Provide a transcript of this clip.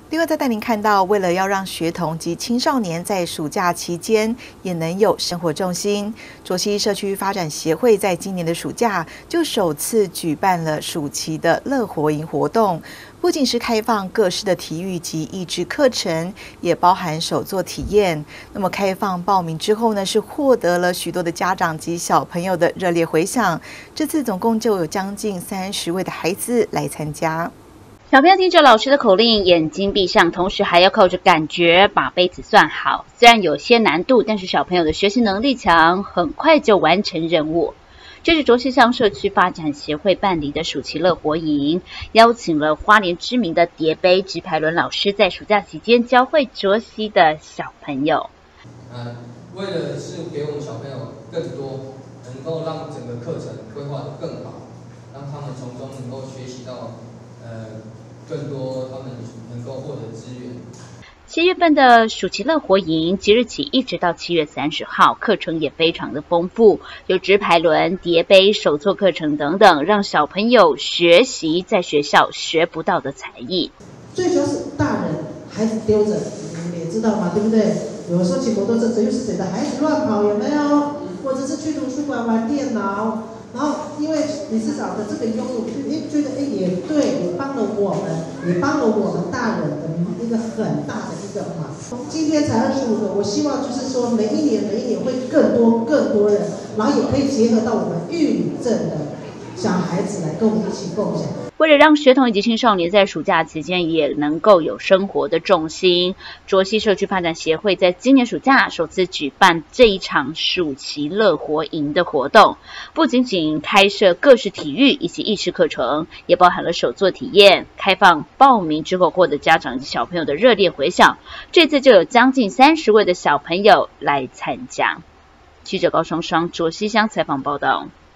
另外，再带您看到，为了要让学童及青少年在暑假期间也能有生活重心，卓溪社区发展协会在今年的暑假就首次举办了暑期的乐活营活动。不仅是开放各式的体育及益智课程，也包含手作体验。那么开放报名之后呢，是获得了许多的家长及小朋友的热烈回响。这次总共就有将近30位的孩子来参加。 小朋友听着老师的口令，眼睛闭上，同时还要靠着感觉把杯子算好。虽然有些难度，但是小朋友的学习能力强，很快就完成任务。这是卓溪乡社区发展协会办理的暑期乐活营，邀请了花莲知名的叠杯直排轮老师，在暑假期间教会卓溪的小朋友。 为了是给我们小朋友更多，能够让整个课程规划得更好，让他们从中能够学习到更多他们能够获得资源。 7月份的暑期乐活营即日起一直到7月30号，课程也非常的丰富，有直排轮、叠杯、手作课程等等，让小朋友学习在学校学不到的才艺。 最主要是大人孩子丢着，你们也知道嘛，对不对？有时候骑摩托车，谁又是谁的孩子乱跑，有没有？或者是去图书馆玩电脑。然后，因为理事长的这个拥有，觉得也对，也帮了我们，也帮了我们大人的一个很大的一个忙。今天才25个，我希望就是说每一年会更多人，然后也可以结合到我们玉里镇的小孩子来跟我们一起共享。 为了让学童以及青少年在暑假期间也能够有生活的重心，卓溪社区发展协会在今年暑假首次举办这一场暑期乐活营的活动，不仅仅开设各式体育以及益智课程，也包含了手作体验。开放报名之后获得家长及小朋友的热烈回响，这次就有将近30位的小朋友来参加。记者高双双卓溪乡采访报道。